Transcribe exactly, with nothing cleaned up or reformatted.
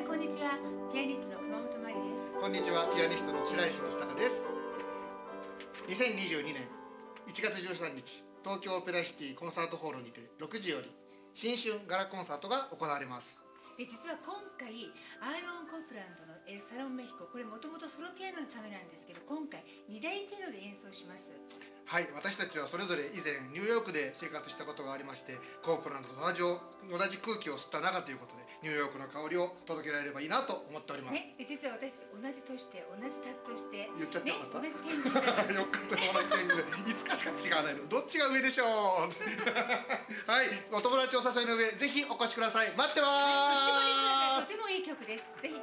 んこんにちは。ピアニストの熊本真理です。 こんにちは。ピアニストの白石光孝です。にせんにじゅうにねんいちがつじゅうさんにち、東京オペラシティコンサートホールにてろくじより新春ガラコンサートが行われます。 で実は今回アーロン・コープランドのエサロン・メヒコ、これもともとソロピアノのためなんですけど、今回にだいピアノで演奏します。 はい、私たちはそれぞれ以前ニューヨークで生活したことがありまして、コープランドと同じ同じ空気を吸った中ということで、ニューヨークの香りを届けられればいいなと思っております。 ね、で実は私同じ年で同じタツとして言っちゃってよかった、 ね、同じ天狗だったんです。 よかった、同じ天狗でいつかしか違わないの、どっちが上でしょうはい、お友達お誘いの上ぜひお越しください。待ってまーす。 とてもいい曲です。ぜひ